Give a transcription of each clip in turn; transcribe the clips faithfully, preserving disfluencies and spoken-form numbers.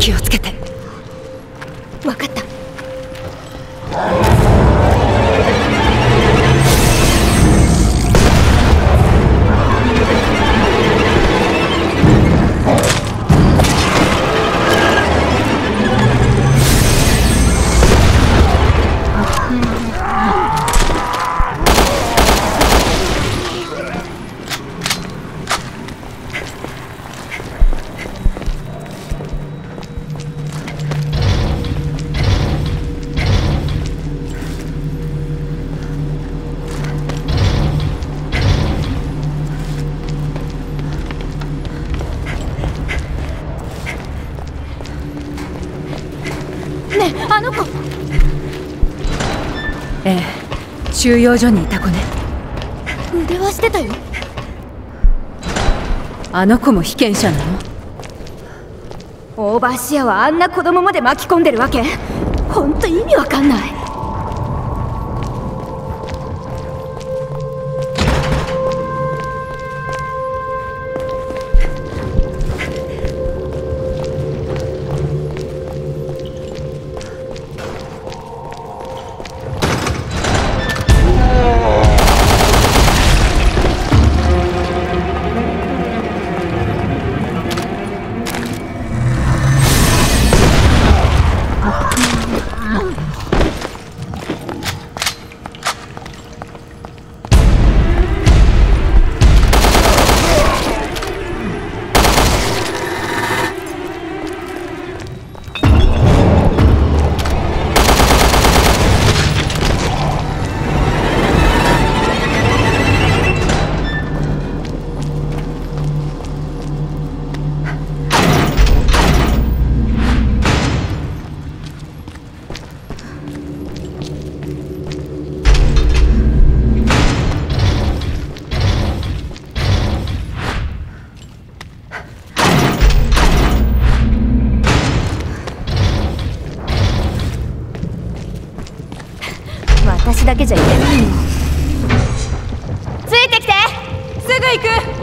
気をつけて。 分かった。 ねえ、あの子。ええ、収容所にいた子ね。 腕はしてたよ。 あの子も被験者なの？ オーバーシアはあんな子供まで巻き込んでるわけ？ほんと意味わかんない。私だけじゃいけないよ。ついてきて。すぐ行く。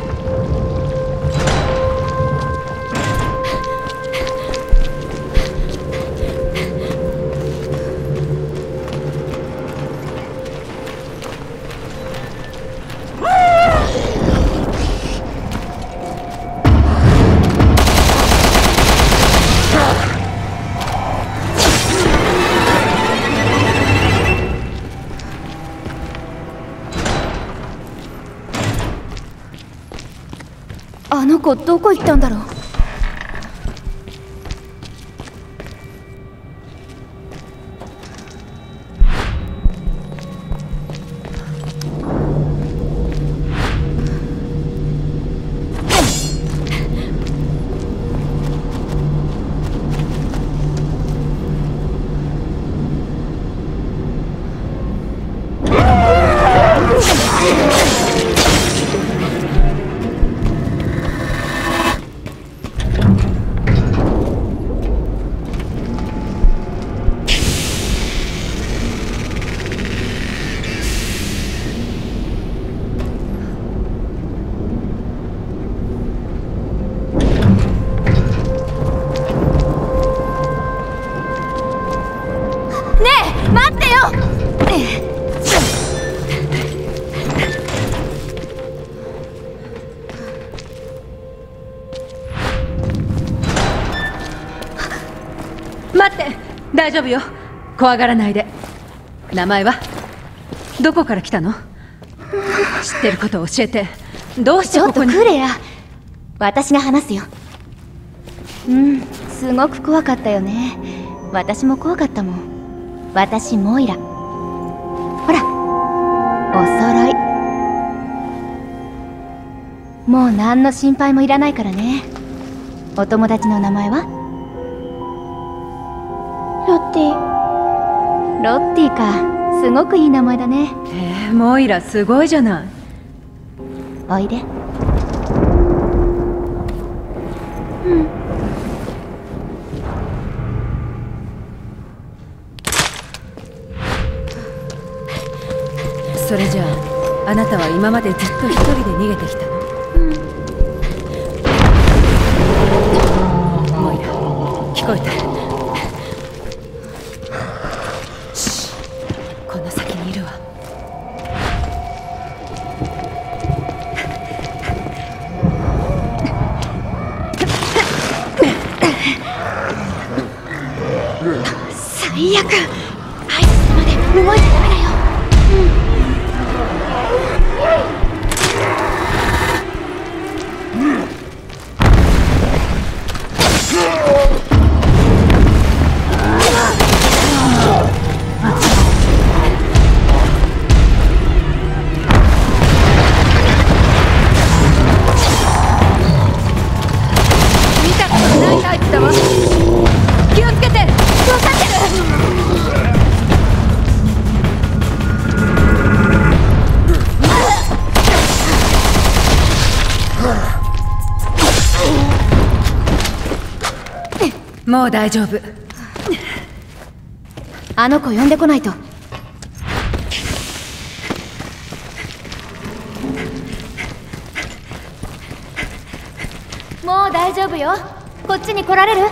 あの子どこ行ったんだろう。 待って、大丈夫よ。怖がらないで。名前は？どこから来たの？知ってることを教えて。どうしてここに？ ちょっとクレア、私が話すよ。うん、すごく怖かったよね。私も怖かったもん。私モイラ。ほら、お揃い。もう何の心配もいらないからね。お友達の名前は？ロッティ。ロッティか。すごくいい名前だね。 えー、モイラすごいじゃない。 おいで。うん。 それじゃあ、あなたは今までずっと一人で逃げてきたの？ うん。 モイラ、聞こえて。シッ、この先にいるわ。 最悪。合図するまで動いちゃダメだよ。 見たことないタイプだわ。気をつけて。分かってる。もう大丈夫。 あの子呼んでこないと。もう大丈夫よ。こっちに来られる？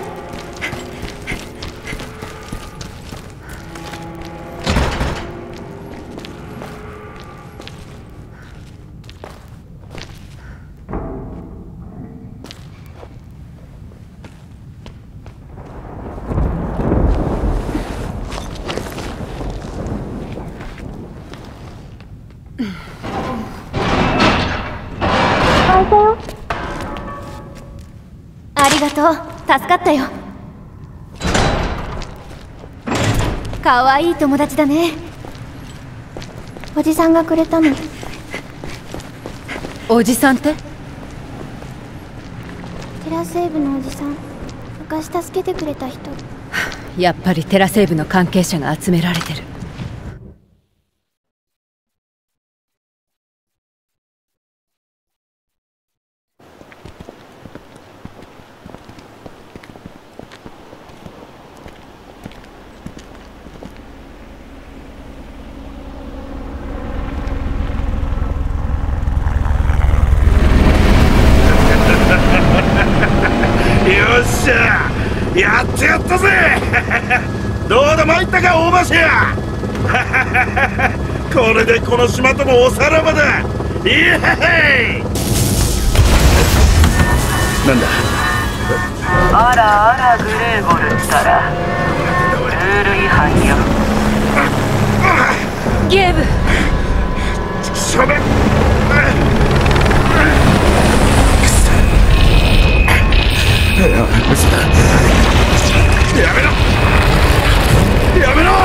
ありがとう。助かったよ。かわいい友達だね。おじさんがくれたの。 おじさんって？ テラセーブのおじさん。昔助けてくれた人。 やっぱりテラセーブの関係者が集められてる。 よっしゃ、やってやったぜ。どうだ参ったか大橋や。これでこの島ともおさらばだ。イエーイ。なんだ。 あらあらグレーゴルったらルール違反よ。 ゲーブ。 しょべ。やめろやめろ。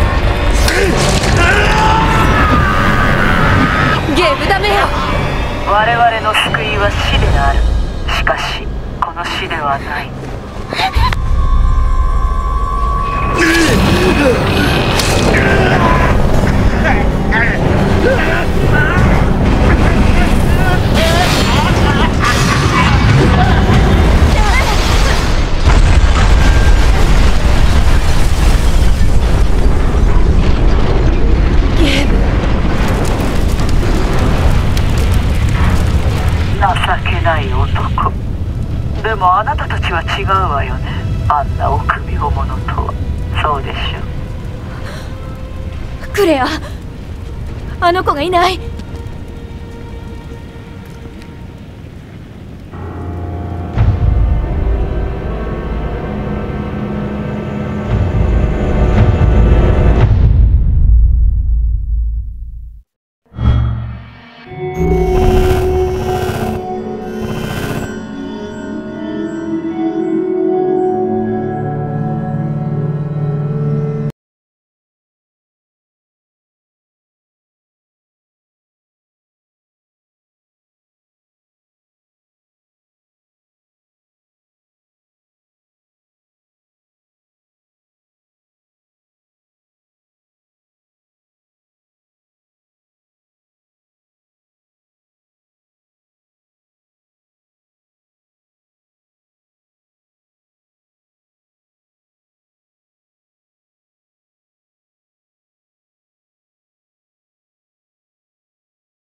ゲーブダメよ。 我々の救いは死である。しかしこの死ではない。情けない男。でもあなたたちは違うわよね。あんな臆病者とは。そうでしょう。 クレア、あの子がいない。